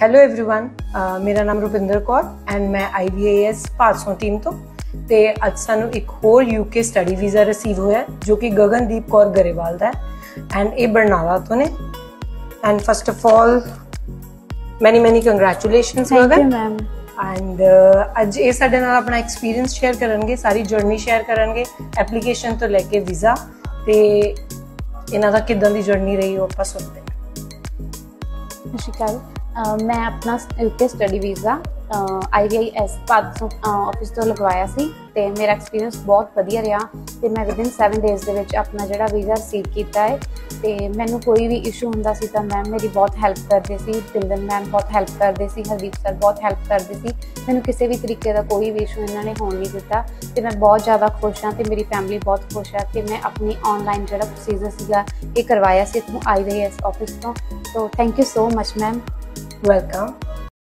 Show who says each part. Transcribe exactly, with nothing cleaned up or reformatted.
Speaker 1: Hello everyone, मेरा नाम Rupinder Kaur and मैं I V A S Bhadson team तो ਤੇ ਅੱਜ ਸਾਨੂੰ ਇੱਕ ਹੋਰ ਯੂਕੇ ਸਟੱਡੀ ਵੀਜ਼ਾ ਰਿਸੀਵ ਹੋਇਆ ਜੋ ਕਿ ਗਗਨਦੀਪ ਕੌਰ ਗਰੇਵਾਲ ਦਾ ਹੈ ਐਂਡ ਇਹ ਬਰਨਾਲਾ ਤੋਂ ਨੇ। ਐਂਡ ਫਸਟ ਆਫ ਆਲ ਮੈਨੀ ਮੈਨੀ ਕੰਗ੍ਰੈਚੁਲੇਸ਼ਨਸ ਗਗਨ ਮੈਮ। ਐਂਡ ਅੱਜ ਇਹ ਸਾਡੇ ਨਾਲ ਆਪਣਾ ਐਕਸਪੀਰੀਅੰਸ ਸ਼ੇਅਰ ਕਰਨਗੇ, ਸਾਰੀ ਜਰਨੀ ਸ਼ੇਅਰ ਕਰਨਗੇ ਐਪਲੀਕੇਸ਼ਨ ਤੋਂ ਲੈ ਕੇ ਵੀਜ਼ਾ, ਤੇ ਇਹਨਾਂ ਦਾ ਕਿੱਦਾਂ ਦੀ ਜਰਨੀ ਰਹੀ ਉਹ ਆਪਾਂ ਸੁਣਦੇ ਹਾਂ।
Speaker 2: ਸਤਿ ਸ਼੍ਰੀ ਅਕਾਲ। मैं अपना UK study visa I V I S Bhadson office तो लगवाया सी ते मेरा एक्सपीरियंस बहुत वधिया रहा ते मैं विदिन सैवन डेज़ दे विच अपना जिहड़ा वीज़ा रिसीव किया है। ते मैनू कोई भी इशू हुंदा सी तां मैम मेरी बहुत हैल्प करदे सी, दिलदन मैम बहुत हैल्प करदे सी, हरदीप सर बहुत हैल्प करदे सी। मैनू किसी भी तरीके का कोई भी इशू इन्होंने होण नहीं दिता ते मैं बहुत ज़्यादा खुश हाँ ते मेरी फैमिली बहुत खुश है कि मैं अपनी ऑनलाइन जिहड़ा प्रोसीजर सीगा ये करवाया सी इत्थों I V I S office तो। तो thank you so much ma'am.
Speaker 1: Welcome.